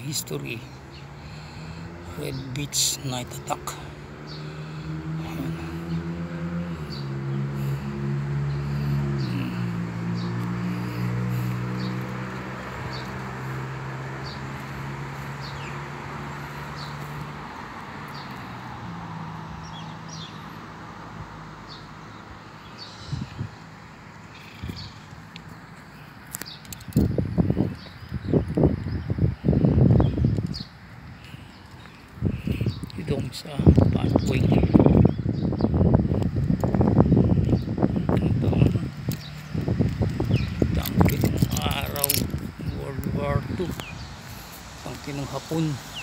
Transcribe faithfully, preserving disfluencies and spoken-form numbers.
history. Red Beach Night Attack. Ayan. Hmm. Dong sa pathway. Ito ang tangke ng araw, World War Two, tangke ng Hapon.